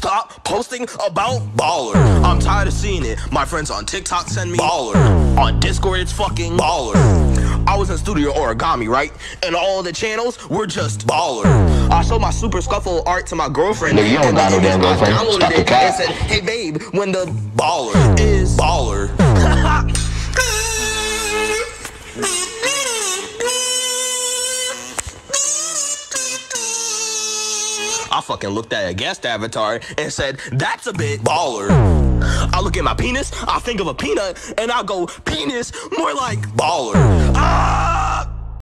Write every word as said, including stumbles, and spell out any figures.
stop posting about baller. I'm tired of seeing it. My friends on TikTok send me baller. On Discord, it's fucking baller. I was in Studio Origami, right? And all the channels were just baller. I showed my Super Scuffle art to my girlfriend. Nigga, you don't got no damn girlfriend. I downloaded Stop the it cap. and said, hey babe, when the baller is baller. I fucking looked at a guest avatar and said, that's a bit baller. I look at my penis, I think of a peanut, and I go, penis, more like baller. Ah!